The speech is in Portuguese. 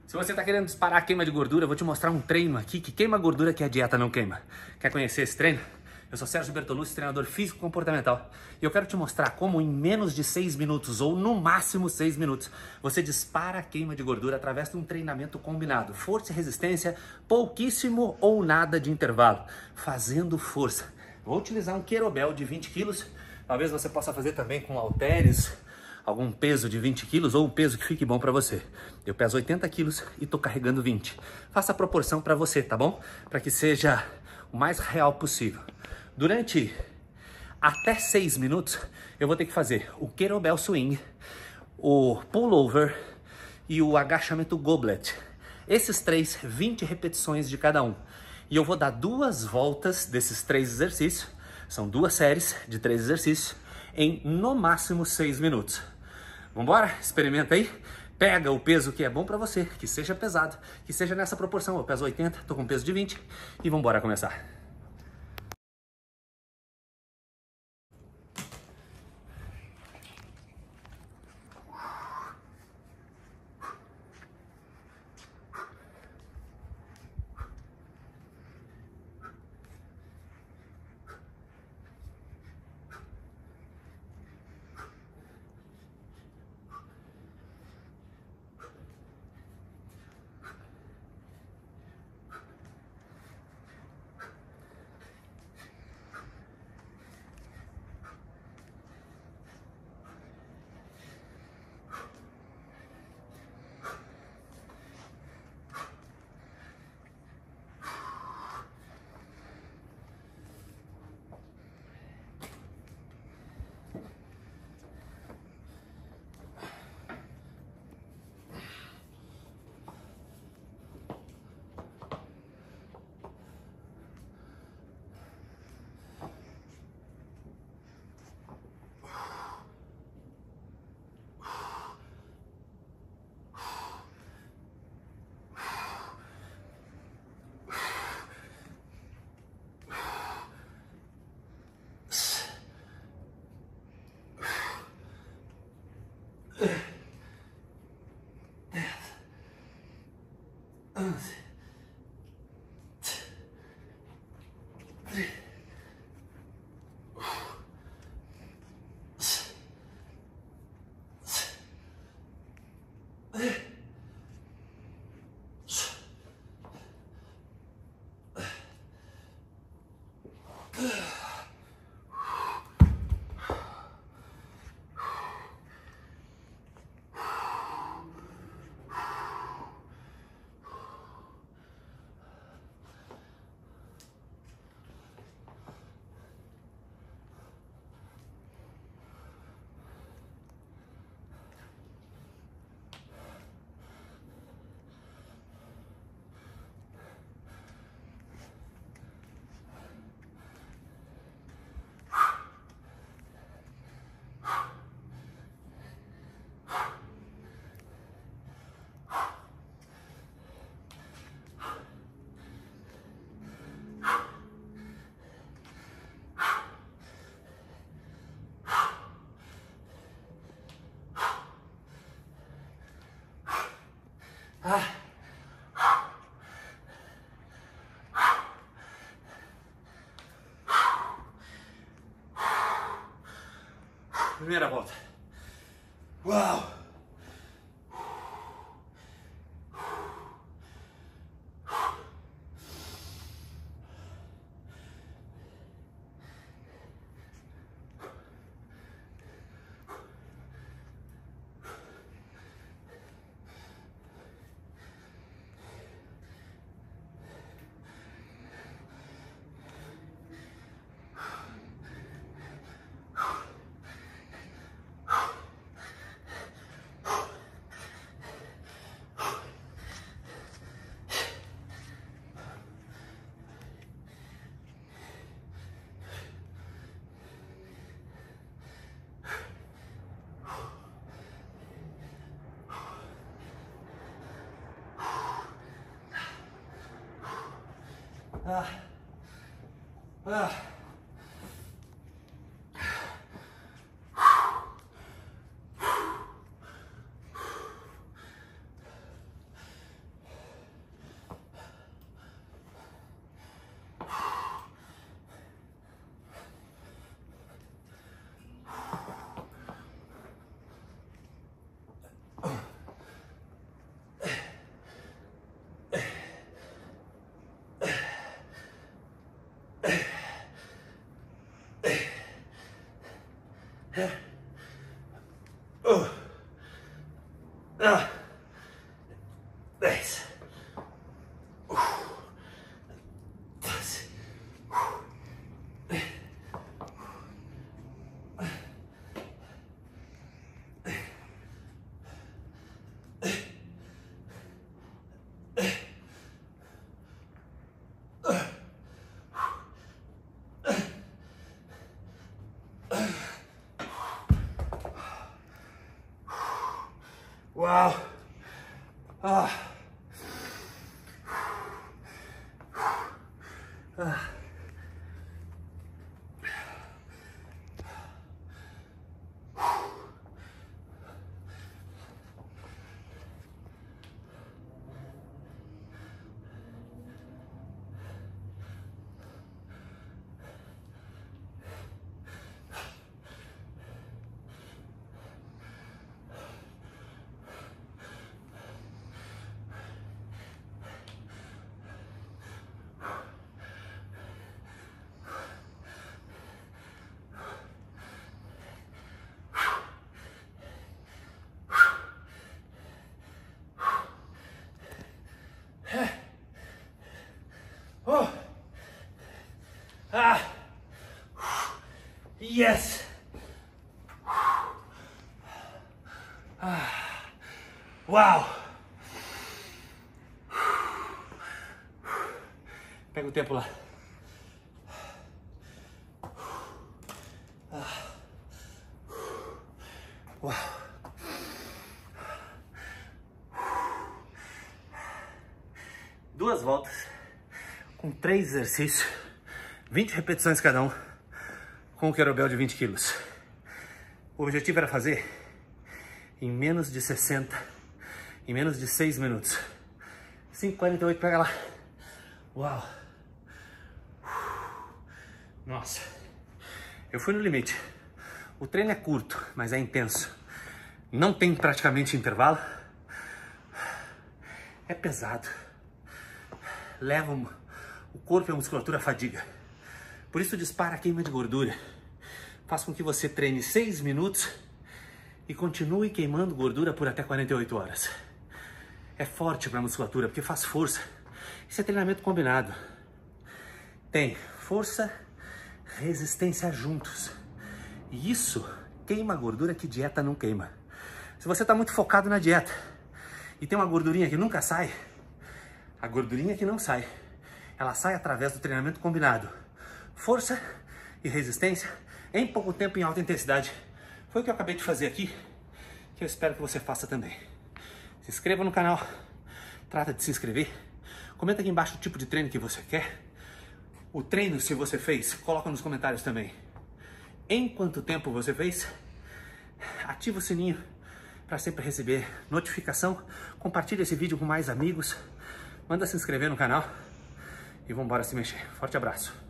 Se você está querendo disparar a queima de gordura, eu vou te mostrar um treino aqui que queima gordura que a dieta não queima. Quer conhecer esse treino? Eu sou Sérgio Bertolucci, treinador físico-comportamental. E eu quero te mostrar como em menos de 6 minutos, ou no máximo 6 minutos, você dispara a queima de gordura através de um treinamento combinado. Força e resistência, pouquíssimo ou nada de intervalo. Fazendo força. Vou utilizar um kettlebell de 20 quilos. Talvez você possa fazer também com halteres, algum peso de 20 quilos ou um peso que fique bom para você. Eu peso 80 quilos e tô carregando 20. Faça a proporção para você, tá bom? Para que seja o mais real possível. Durante até 6 minutos, eu vou ter que fazer o kettlebell swing, o pullover e o agachamento goblet. Esses três, 20 repetições de cada um. E eu vou dar 2 voltas desses 3 exercícios. São 2 séries de 3 exercícios em no máximo 6 minutos. Vambora? Experimenta aí. Pega o peso que é bom pra você, que seja pesado, que seja nessa proporção. Eu peso 80, tô com peso de 20 e vambora começar. Primeira volta. Uau! 10. 12. Uau! Ah. Ah. Oh. Ah. Yes. Ah. Uau. Pega o tempo lá. Uau. Duas voltas, com 3 exercícios, 20 repetições cada um, com o kettlebell de 20 quilos. O objetivo era fazer em menos de 60, em menos de 6 minutos. 5:48, pega lá. Uau. Nossa, eu fui no limite. O treino é curto, mas é intenso. Não tem praticamente intervalo. É pesado. Leva o corpo e a musculatura à fadiga. Por isso dispara a queima de gordura. Faz com que você treine 6 minutos e continue queimando gordura por até 48 horas. É forte para a musculatura porque faz força. Isso é treinamento combinado. Tem força, resistência juntos. E isso queima a gordura que dieta não queima. Se você está muito focado na dieta e tem uma gordurinha que nunca sai, a gordurinha que não sai, ela sai através do treinamento combinado. Força e resistência em pouco tempo, em alta intensidade. Foi o que eu acabei de fazer aqui, que eu espero que você faça também. Se inscreva no canal, trata de se inscrever. Comenta aqui embaixo o tipo de treino que você quer. O treino, se você fez, coloca nos comentários também. Em quanto tempo você fez? Ativa o sininho para sempre receber notificação. Compartilha esse vídeo com mais amigos. Manda se inscrever no canal. E vamos embora se mexer. Forte abraço.